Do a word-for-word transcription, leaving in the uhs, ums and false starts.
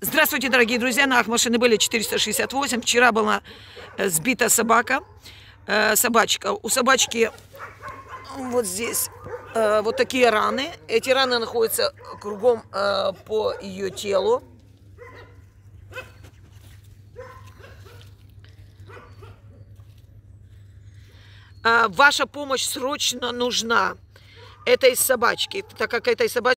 Здравствуйте, дорогие друзья! На Ахмашины были четыреста шестьдесят восемь. Вчера была сбита собака, э, собачка. У собачки вот здесь э, вот такие раны. Эти раны находятся кругом э, по ее телу. Э, ваша помощь срочно нужна этой собачке, так как этой собачке